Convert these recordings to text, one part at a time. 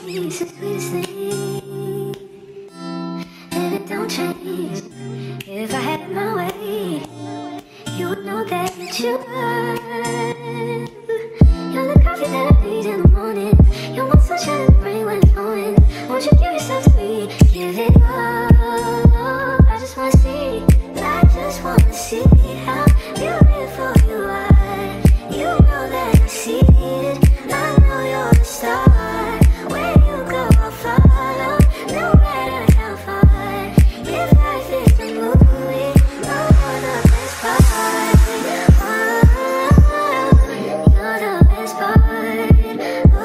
It's the sweetest thing, and it don't change. If I had my way, you would know that you are. You're the coffee that I need in the morning. You're my sunshine in the rain when it's pouring. Won't you give yourself to me? Give it all. I just wanna see. I just wanna see how beautiful you are. You know that I see it. I know you're the star. Where you go, I'll follow. No matter how far. If life is a movie, you're the best part. You're the best part.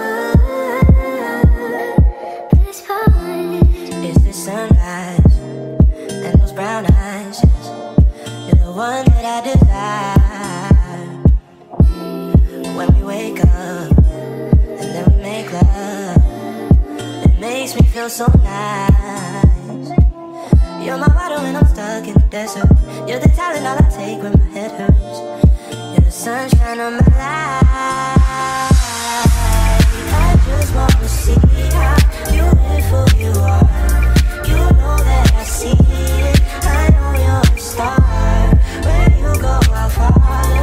Best part. It's the sunrise and those brown eyes. Yes, you're the one that I desire. When we wake up and then we make love, it makes me feel so nice. You're my water when I'm stuck in the desert. You're the talent all I take when my head hurts. You're the sunshine of my life. I just wanna see how beautiful you are. You know that I see it. I know you're a star. Where you go, I'll follow.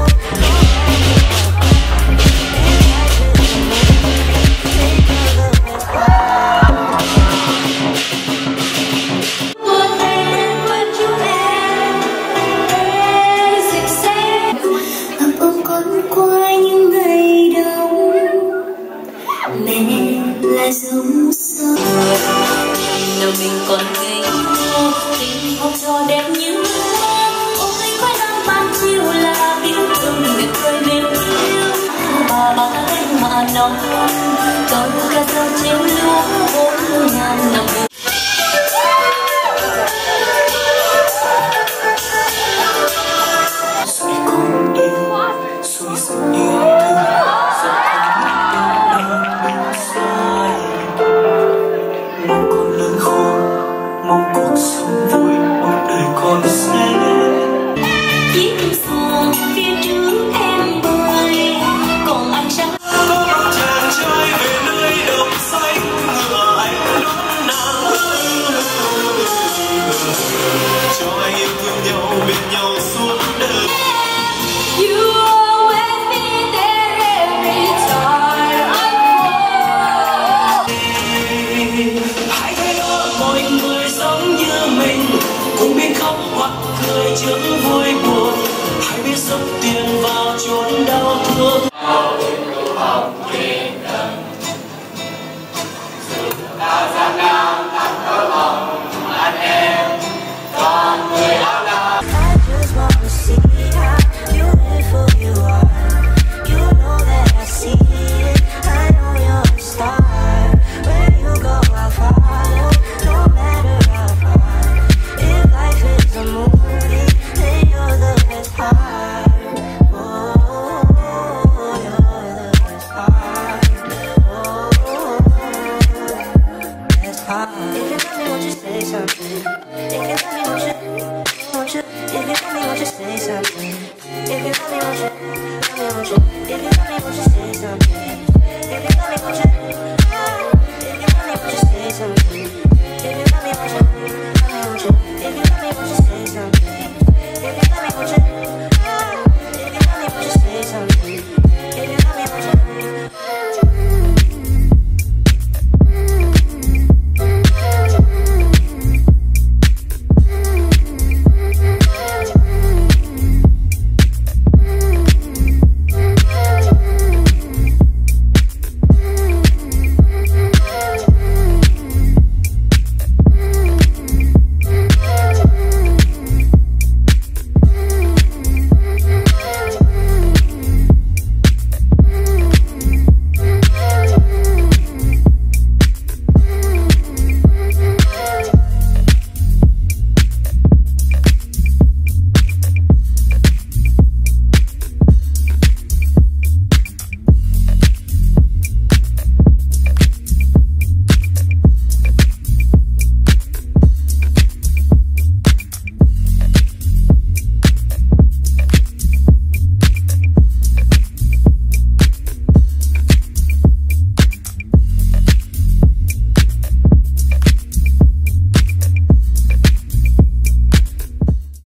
Giống sớm nào mình còn ngây thơ, tình học trò đẹp như mơ. Ôi khói nắng ban chiều là tiếng thương người cười bên yêu. Bà cánh mà nóng còn cả giờ chiều lúa 4.000 năm. Rồi con đi, rồi dần yêu thương, dần sai. Mong con lớn khôn, mong cuộc sống vui, mong đời con sẽ Chiếc xuồng phía trước em bơi, còn anh sáng có bóng chàng trai về nơi đồng xanh, ngựa anh đón nàng cho anh yêu thương nhau bên nhau suốt đời. You always be there every time I fall. Hãy thấy đó mọi người giống như mình, cùng biết khóc hoặc cười trước vui buồn. Hãy biết sống